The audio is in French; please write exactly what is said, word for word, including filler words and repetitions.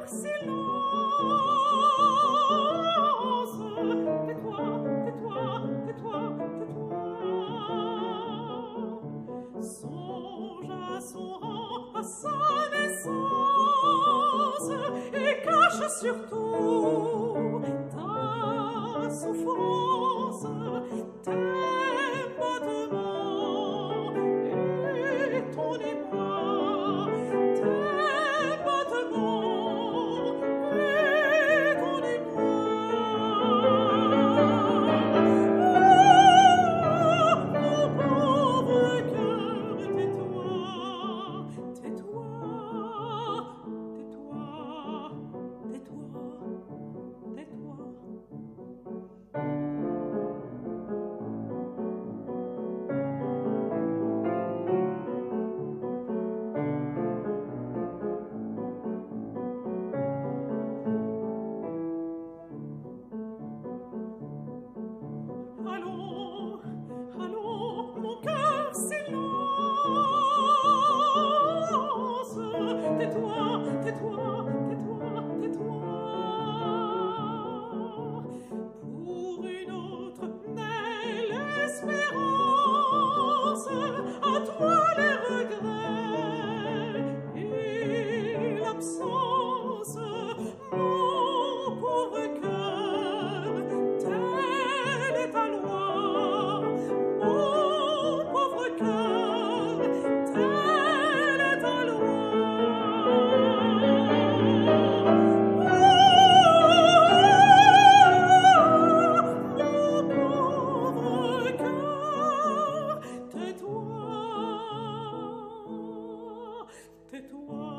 silence. Tais-toi, tais-toi, tais-toi, tais-toi. Songe à son rang, à sa naissance, et cache surtout ta souffrance, tes battements et ton émoi, tes battements et ton émoi. Oh, mon pauvre cœur, tais-toi, tais-toi, tais-toi, tais-toi, tais-toi. Allons, allons, mon cœur, silence. Tais-toi, tais-toi, tais-toi, tais-toi. Pour une autre naît l'espérance, à toi les regrets et l'absence, mon pauvre cœur, telle est ta loi, mon pauvre cœur, telle est ta loi. Oh, mon pauvre cœur, tais-toi, tais-toi.